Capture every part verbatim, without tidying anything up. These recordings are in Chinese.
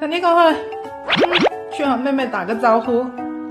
快点过来，嗯，去和妹妹打个招呼。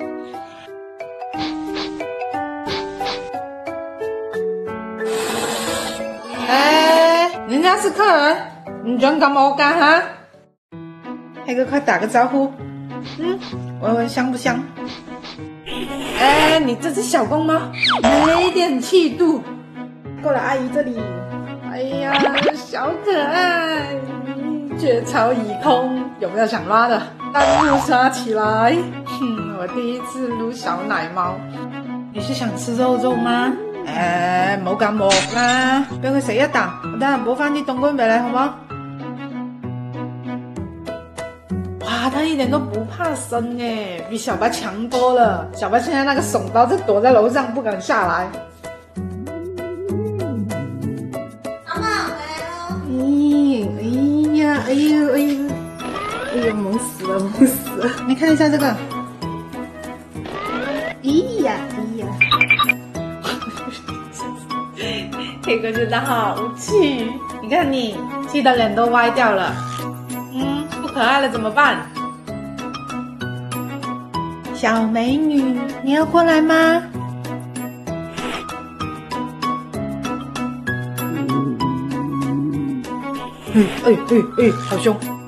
哎，人家是客人，你装干嘛干哈？黑哥，快打个招呼。嗯，闻闻香不香？哎，你这是小公猫，没点气度。过来阿姨这里。哎呀，小可爱，雀巢已空，有没有想拉的？弹幕刷起来！哼，我第一次撸小奶猫。你是想吃肉肉吗？哎，冇咁惡啦，俾佢食一啖，我等下補翻啲凍乾俾你，好唔好？哇，他一点都不怕生哎，比小白强多了。小白现在那个耸刀就躲在楼上不敢下来。 阿嬷回来喽！ 咦，哎呀，哎呦，哎呦，哎呦，萌死了，萌死了！你看一下这个。咦呀，咦呀！黑哥真的好气，你看你气的脸都歪掉了。嗯，不可爱了怎么办？小美女，你要过来吗？嗯，哎哎哎，好凶！